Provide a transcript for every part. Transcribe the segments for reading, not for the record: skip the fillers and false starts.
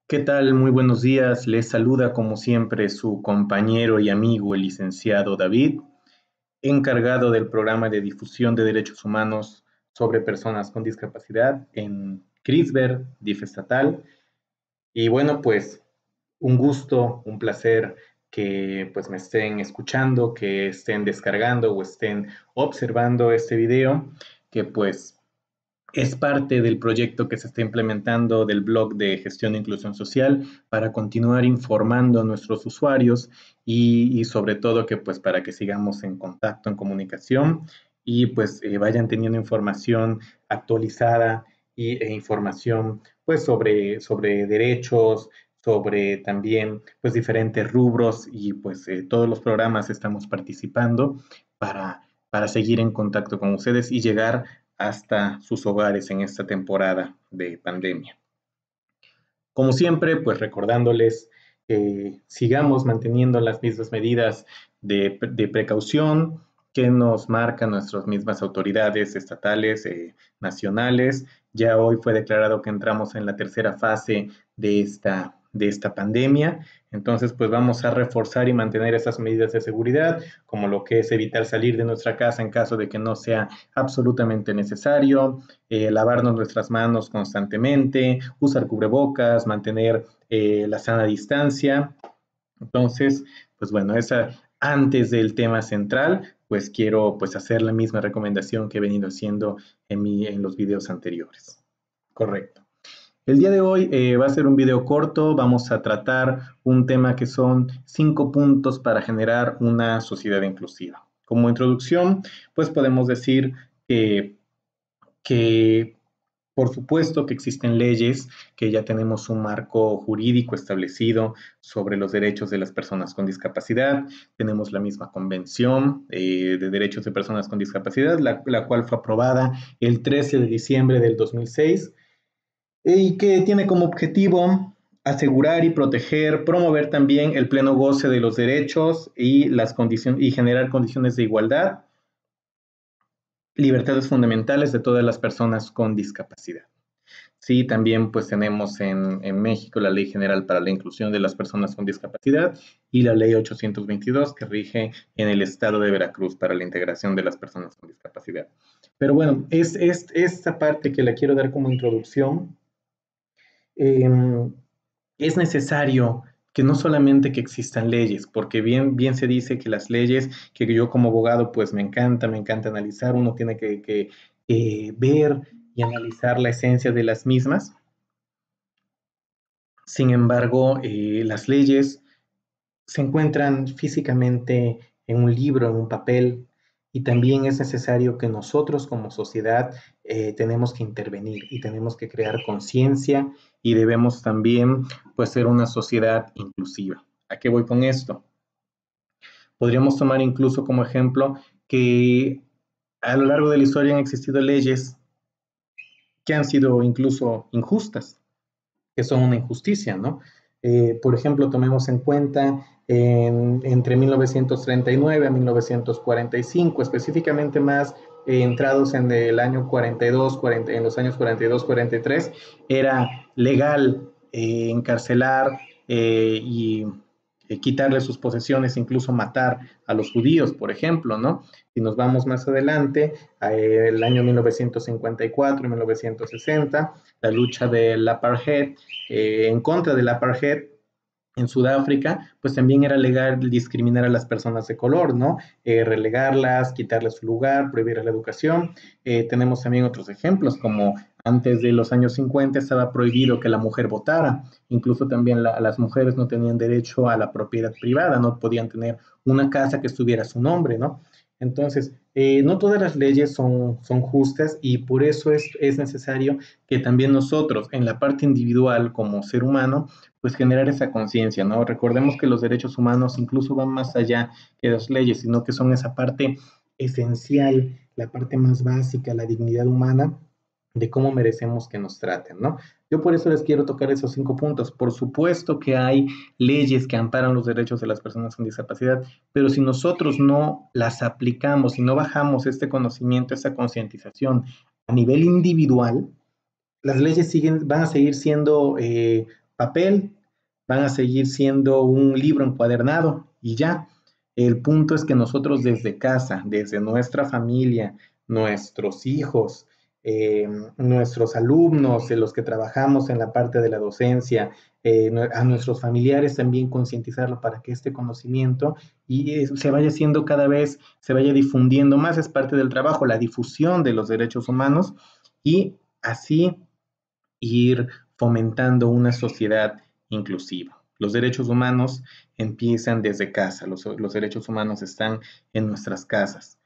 ¿Qué tal? Muy buenos días. Les saluda como siempre su compañero y amigo, el licenciado David, encargado del programa de difusión de derechos humanos sobre personas con discapacidad en CRISBER, DIF estatal. Y bueno, pues un gusto, un placer que pues me estén escuchando, que estén descargando o estén observando este video, que pues es parte del proyecto que se está implementando del blog de gestión e inclusión social para continuar informando a nuestros usuarios y sobre todo que pues para que sigamos en contacto, en comunicación y pues vayan teniendo información actualizada e información pues sobre derechos, sobre también pues diferentes rubros y pues todos los programas estamos participando para, para seguir en contacto con ustedes y llegar hasta sus hogares en esta temporada de pandemia. Como siempre, pues recordándoles que sigamos manteniendo las mismas medidas de precaución que nos marcan nuestras mismas autoridades estatales, nacionales. Ya hoy fue declarado que entramos en la tercera fase de esta pandemia. Entonces, pues vamos a reforzar y mantener esas medidas de seguridad, como lo que es evitar salir de nuestra casa en caso de que no sea absolutamente necesario, lavarnos nuestras manos constantemente, usar cubrebocas, mantener la sana distancia. Entonces, pues bueno, esa antes del tema central, pues quiero pues hacer la misma recomendación que he venido haciendo en los videos anteriores. Correcto. El día de hoy va a ser un video corto, vamos a tratar un tema que son 5 puntos para generar una sociedad inclusiva. Como introducción, pues podemos decir que por supuesto que existen leyes, que ya tenemos un marco jurídico establecido sobre los derechos de las personas con discapacidad. Tenemos la misma Convención de Derechos de Personas con Discapacidad, la cual fue aprobada el 13 de diciembre del 2006 y que tiene como objetivo asegurar y proteger, promover también el pleno goce de los derechos y generar condiciones de igualdad, libertades fundamentales de todas las personas con discapacidad. Sí, también pues tenemos en México la Ley General para la Inclusión de las Personas con Discapacidad y la Ley 822 que rige en el estado de Veracruz para la integración de las personas con discapacidad. Pero bueno, es esta parte que la quiero dar como introducción. Eh, es necesario que no solamente que existan leyes, porque bien se dice que las leyes, que yo como abogado pues me encanta analizar, uno tiene que ver y analizar la esencia de las mismas. Sin embargo, las leyes se encuentran físicamente en un libro, en un papel, y también es necesario que nosotros como sociedad tenemos que intervenir y tenemos que crear conciencia y debemos también pues ser una sociedad inclusiva. ¿A qué voy con esto? Podríamos tomar incluso como ejemplo que a lo largo de la historia han existido leyes que han sido incluso injustas, que son una injusticia, ¿no? Por ejemplo, tomemos en cuenta entre 1939 a 1945, específicamente más entrados en el año 42, 40, en los años 42, 43, era legal encarcelar y quitarle sus posesiones, incluso matar a los judíos, por ejemplo, ¿no? Si nos vamos más adelante, el año 1954 y 1960, la lucha del apartheid, en contra del apartheid en Sudáfrica, pues también era legal discriminar a las personas de color, ¿no? Relegarlas, quitarles su lugar, prohibir la educación. Tenemos también otros ejemplos, como antes de los años 50 estaba prohibido que la mujer votara, incluso también las mujeres no tenían derecho a la propiedad privada, no podían tener una casa que estuviera a su nombre, ¿no? Entonces, no todas las leyes son justas y por eso es necesario que también nosotros, en la parte individual como ser humano, pues generar esa conciencia, ¿no? Recordemos que los derechos humanos incluso van más allá que las leyes, sino que son esa parte esencial, la parte más básica, la dignidad humana de cómo merecemos que nos traten, ¿no? Yo por eso les quiero tocar esos 5 puntos. Por supuesto que hay leyes que amparan los derechos de las personas con discapacidad, pero si nosotros no las aplicamos y no bajamos este conocimiento, esta concientización a nivel individual, las leyes van a seguir siendo papel, van a seguir siendo un libro encuadernado y ya. El punto es que nosotros desde casa, desde nuestra familia, nuestros hijos, nuestros alumnos, de los que trabajamos en la parte de la docencia, a nuestros familiares también concientizarlo para que este conocimiento se vaya haciendo cada vez, se vaya difundiendo más, es parte del trabajo, la difusión de los derechos humanos y así ir fomentando una sociedad inclusiva. Los derechos humanos empiezan desde casa, los derechos humanos están en nuestras casas,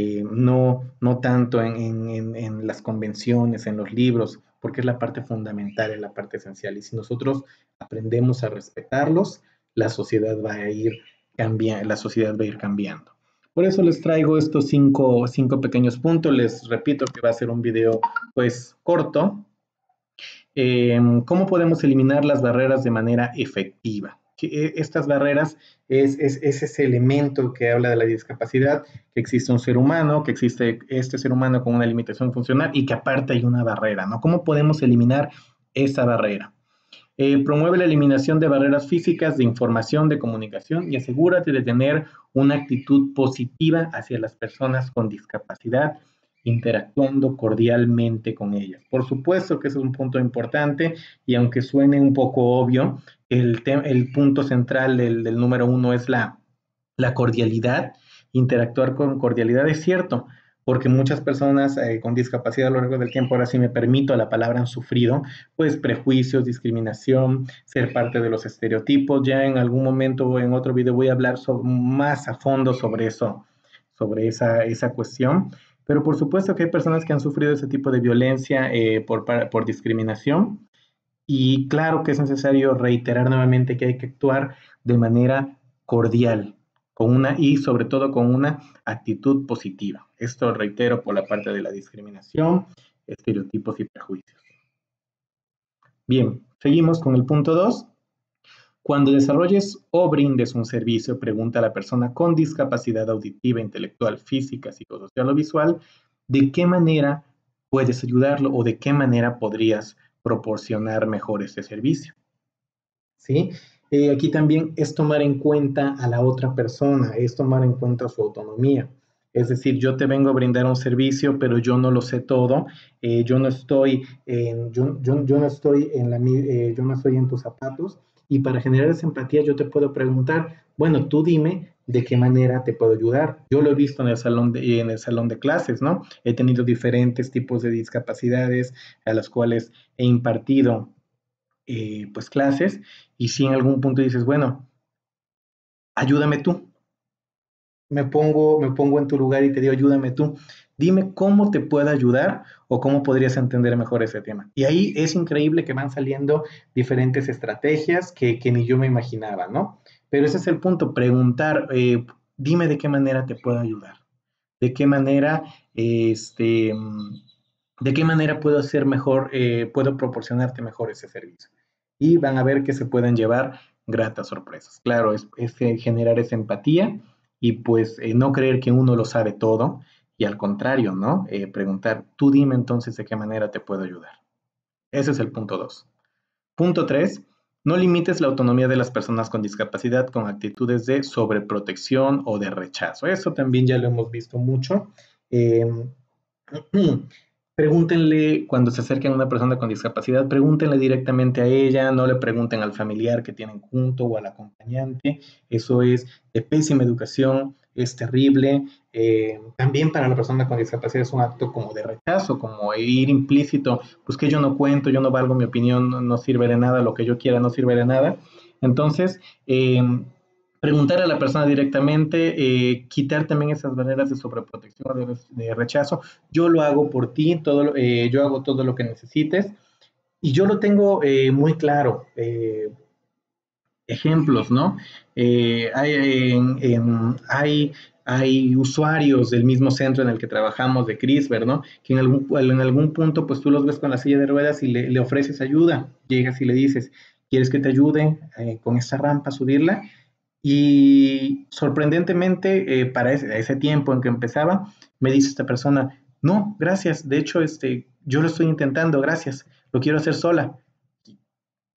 no tanto en las convenciones, en los libros, porque es la parte fundamental, es la parte esencial. Y si nosotros aprendemos a respetarlos, la sociedad va a ir cambiando, la sociedad va a ir cambiando. Por eso les traigo estos cinco pequeños puntos. Les repito que va a ser un video pues corto, ¿cómo podemos eliminar las barreras de manera efectiva? Estas barreras es ese elemento que habla de la discapacidad, que existe un ser humano, que existe este ser humano con una limitación funcional y que aparte hay una barrera, ¿no? ¿Cómo podemos eliminar esa barrera? Promueve la eliminación de barreras físicas de información, de comunicación y asegúrate de tener una actitud positiva hacia las personas con discapacidad, interactuando cordialmente con ellas. Por supuesto que ese es un punto importante y aunque suene un poco obvio, el punto central del número uno es la cordialidad, interactuar con cordialidad, es cierto, porque muchas personas con discapacidad a lo largo del tiempo, ahora sí me permito la palabra, han sufrido, pues prejuicios, discriminación, ser parte de los estereotipos. Ya en algún momento o en otro video voy a hablar más a fondo sobre eso, sobre esa cuestión. Pero por supuesto que hay personas que han sufrido ese tipo de violencia por discriminación y claro que es necesario reiterar nuevamente que hay que actuar de manera cordial, y sobre todo con una actitud positiva. Esto reitero por la parte de la discriminación, estereotipos y prejuicios. Bien, seguimos con el punto 2. Cuando desarrolles o brindes un servicio, pregunta a la persona con discapacidad auditiva, intelectual, física, psicosocial o visual, ¿de qué manera puedes ayudarlo o de qué manera podrías proporcionar mejor este servicio? ¿Sí? Aquí también es tomar en cuenta a la otra persona, es tomar en cuenta su autonomía. Es decir, yo te vengo a brindar un servicio, pero yo no lo sé todo, yo no estoy yo no estoy yo no estoy en tus zapatos, y para generar esa empatía yo te puedo preguntar, bueno, tú dime de qué manera te puedo ayudar. Yo lo he visto en el salón de clases, ¿no? He tenido diferentes tipos de discapacidades a las cuales he impartido pues clases, y si en algún punto dices, bueno, ayúdame tú, me pongo en tu lugar y te digo, ayúdame tú, dime cómo te puedo ayudar o cómo podrías entender mejor ese tema. Y ahí es increíble que van saliendo diferentes estrategias que ni yo me imaginaba, ¿no? Pero ese es el punto, preguntar, dime de qué manera te puedo ayudar, de qué manera, de qué manera puedo hacer mejor, puedo proporcionarte mejor ese servicio. Y van a ver que se pueden llevar gratas sorpresas. Claro, es generar esa empatía y pues no creer que uno lo sabe todo y al contrario, ¿no? Preguntar, tú dime entonces de qué manera te puedo ayudar. Ese es el punto 2. Punto 3. No limites la autonomía de las personas con discapacidad con actitudes de sobreprotección o de rechazo. Eso también ya lo hemos visto mucho. Eh, Pregúntenle cuando se acerquen a una persona con discapacidad, pregúntenle directamente a ella, no le pregunten al familiar que tienen junto o al acompañante. Eso es de pésima educación, es terrible. También para la persona con discapacidad es un acto como de rechazo, como ir implícito, pues que yo no cuento, yo no valgo, mi opinión no sirve de nada, lo que yo quiera no sirve de nada. Entonces, preguntar a la persona directamente, quitar también esas barreras de sobreprotección, de rechazo. Yo lo hago por ti, yo hago todo lo que necesites y yo lo tengo muy claro. Ejemplos, ¿no? Hay usuarios del mismo centro en el que trabajamos de CRISPR, ¿no? Que en algún punto, pues tú los ves con la silla de ruedas y le ofreces ayuda. Llegas y le dices, ¿quieres que te ayude con esta rampa a subirla? Y sorprendentemente, para ese tiempo en que empezaba, me dice esta persona, no, gracias, de hecho, yo lo estoy intentando, gracias, lo quiero hacer sola.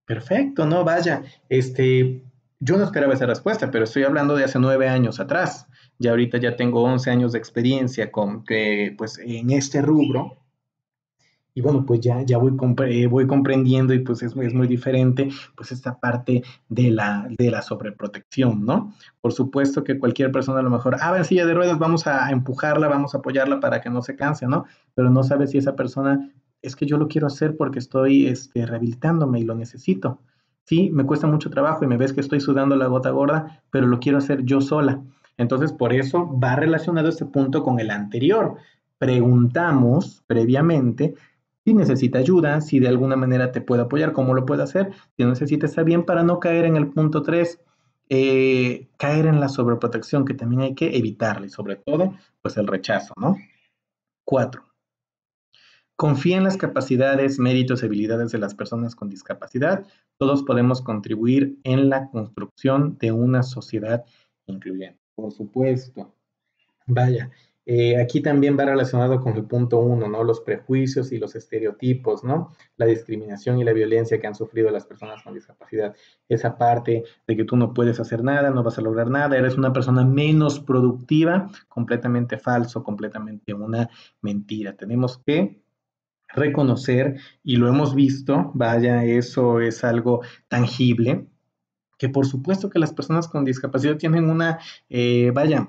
Perfecto, no, vaya, yo no esperaba esa respuesta, pero estoy hablando de hace 9 años atrás. Ya ahorita ya tengo 11 años de experiencia pues, en este rubro. Y bueno, pues ya voy comprendiendo y pues es muy diferente pues esta parte de la sobreprotección, ¿no? Por supuesto que cualquier persona a lo mejor, va en silla de ruedas, vamos a empujarla, vamos a apoyarla para que no se canse, ¿no? Pero no sabe si esa persona es que yo lo quiero hacer porque estoy rehabilitándome y lo necesito. Sí, me cuesta mucho trabajo y me ves que estoy sudando la gota gorda, pero lo quiero hacer yo sola. Entonces, por eso va relacionado este punto con el anterior. Preguntamos previamente si necesita ayuda, si de alguna manera te puede apoyar, cómo lo puede hacer. Si no necesita, está bien para no caer en el punto 3, caer en la sobreprotección, que también hay que evitarle, sobre todo, pues el rechazo, ¿no? 4. Confía en las capacidades, méritos y habilidades de las personas con discapacidad. Todos podemos contribuir en la construcción de una sociedad incluyente. Por supuesto. Vaya, aquí también va relacionado con el punto 1, ¿no? Los prejuicios y los estereotipos, ¿no? La discriminación y la violencia que han sufrido las personas con discapacidad. Esa parte de que tú no puedes hacer nada, no vas a lograr nada, eres una persona menos productiva, completamente falso, completamente una mentira. Tenemos que reconocer, y lo hemos visto, vaya, eso es algo tangible, que por supuesto que las personas con discapacidad tienen vaya,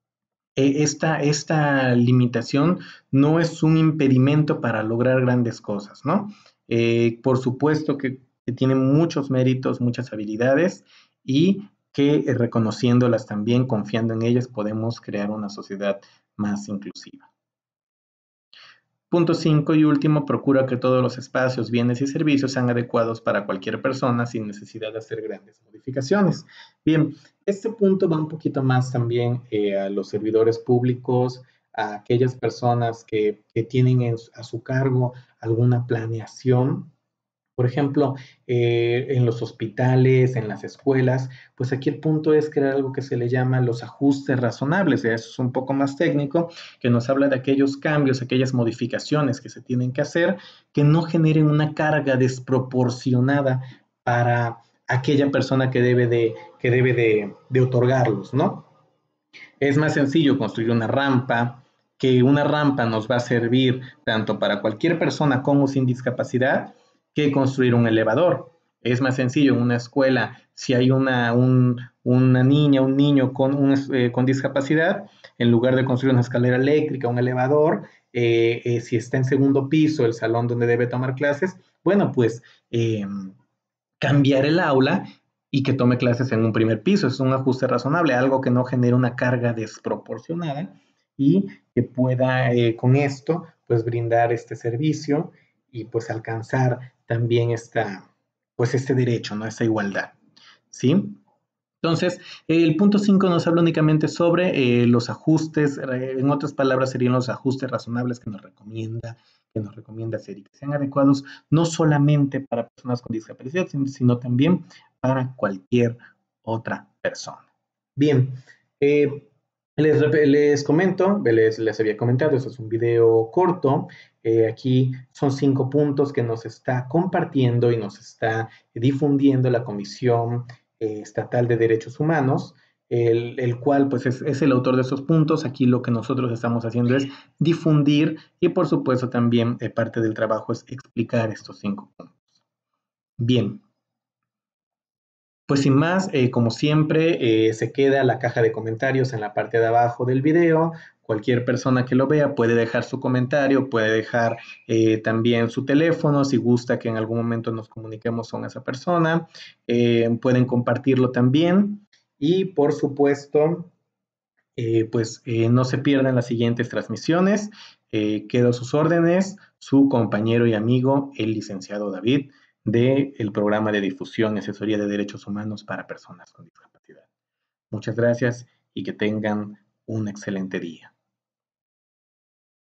esta limitación no es un impedimento para lograr grandes cosas, ¿no? Por supuesto que tienen muchos méritos, muchas habilidades y que reconociéndolas también, confiando en ellas, podemos crear una sociedad más inclusiva. Punto 5 y último, procura que todos los espacios, bienes y servicios sean adecuados para cualquier persona sin necesidad de hacer grandes modificaciones. Bien, este punto va un poquito más también a los servidores públicos, a aquellas personas que tienen a su cargo alguna planeación. Por ejemplo, en los hospitales, en las escuelas, pues aquí el punto es crear algo que se le llama los ajustes razonables. Eso es un poco más técnico, que nos habla de aquellos cambios, aquellas modificaciones que se tienen que hacer, que no generen una carga desproporcionada para aquella persona que debe de otorgarlos, ¿no? Es más sencillo construir una rampa, que una rampa nos va a servir tanto para cualquier persona con o sin discapacidad, que construir un elevador. Es más sencillo en una escuela, si hay una niña, un niño con discapacidad, en lugar de construir una escalera eléctrica, un elevador, si está en segundo piso, el salón donde debe tomar clases, bueno, pues cambiar el aula y que tome clases en un primer piso. Es un ajuste razonable, algo que no genere una carga desproporcionada y que pueda con esto pues brindar este servicio y pues alcanzar también pues este derecho, ¿no? Esta igualdad, ¿sí? Entonces, el punto 5 nos habla únicamente sobre los ajustes, en otras palabras serían los ajustes razonables que nos recomienda hacer y que sean adecuados no solamente para personas con discapacidad, sino también para cualquier otra persona. Bien, eh, les comento, les había comentado, esto es un video corto. Aquí son 5 puntos que nos está compartiendo y nos está difundiendo la Comisión Estatal de Derechos Humanos, el cual pues es el autor de esos puntos. Aquí lo que nosotros estamos haciendo es difundir y por supuesto también parte del trabajo es explicar estos 5 puntos. Bien, pues sin más, como siempre, se queda la caja de comentarios en la parte de abajo del video. Cualquier persona que lo vea puede dejar su comentario, puede dejar también su teléfono si gusta que en algún momento nos comuniquemos con esa persona. Pueden compartirlo también y por supuesto, pues no se pierdan las siguientes transmisiones. Quedo a sus órdenes, su compañero y amigo, el licenciado David, del programa de difusión y asesoría de derechos humanos para personas con discapacidad. Muchas gracias y que tengan un excelente día.